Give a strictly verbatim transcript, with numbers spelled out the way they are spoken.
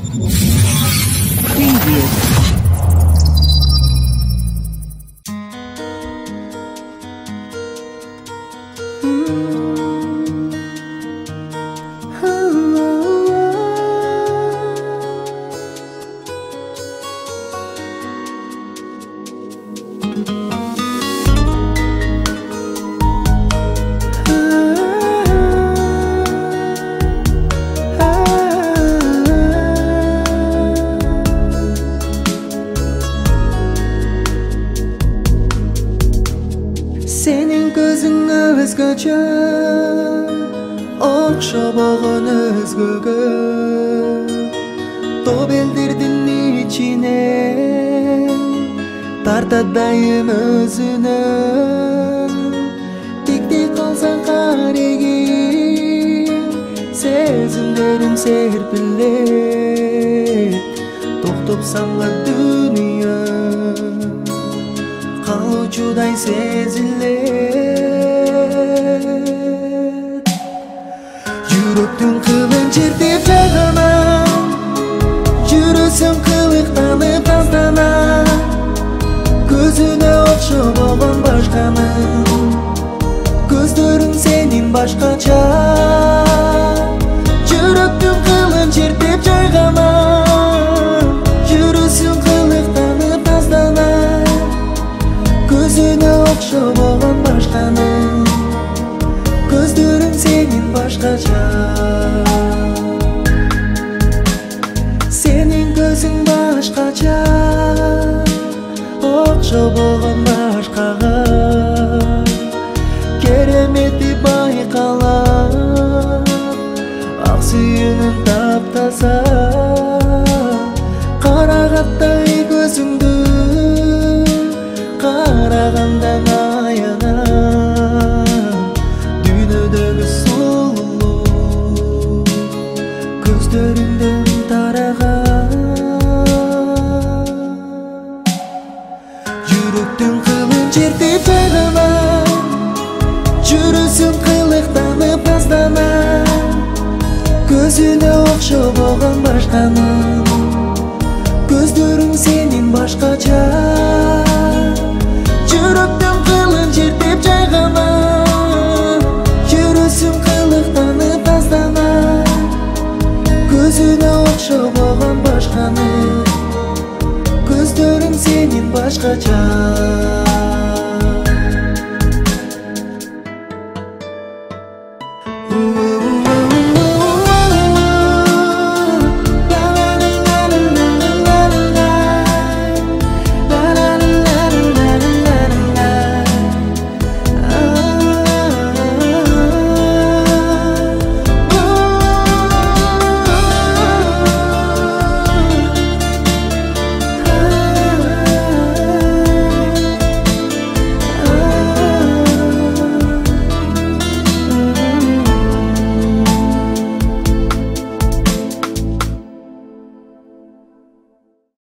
Senin gözüңө өзгөчө окшобогон өзгөгө тобелдердин ичине тартат дайым өзүнө тиктей калсаң карегим сезимдерим серпилет токтоп саңга дүнүйө калуучудай сезилет жүрөктүн кылын чертип жайганам жүрөсүм кылыктанып тазданам көзүнө окшобогон башканын көздөрүң сенин башкача жүрөктүн кылын чертип жайганам жүрөсүм кылыктанып тазданам көзүнө окшобогон башканын көздөрүң сенин башкача сенин көзүң башкача окшобогон башкага керемети байкалат ак сүйүүнүн таптаза карагаттай көзүңдү караганда аянам дүйнөдөгү сулуулук көздөрүңдөн тараган жүрөктүн кылын чертип жайганам жүрөсүм кылыктанып тазданам көзүнө окшобогон башканын көздөрүң сенин башкача жүрөктүн кылын чертип жайганам жүрөсүм кылыктанып тазданам көзүнө окшобогон башканын көздөрүң сенин башкача